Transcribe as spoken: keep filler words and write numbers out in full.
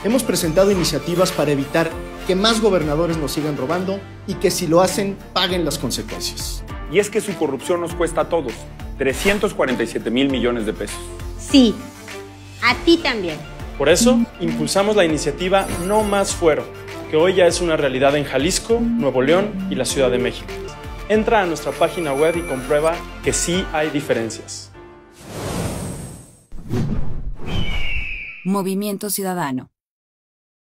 Hemos presentado iniciativas para evitar que más gobernadores nos sigan robando y que si lo hacen, paguen las consecuencias. Y es que su corrupción nos cuesta a todos trescientos cuarenta y siete mil millones de pesos. Sí, a ti también. Por eso, impulsamos la iniciativa No Más Fuero, que hoy ya es una realidad en Jalisco, Nuevo León y la Ciudad de México. Entra a nuestra página web y comprueba que sí hay diferencias. Movimiento Ciudadano.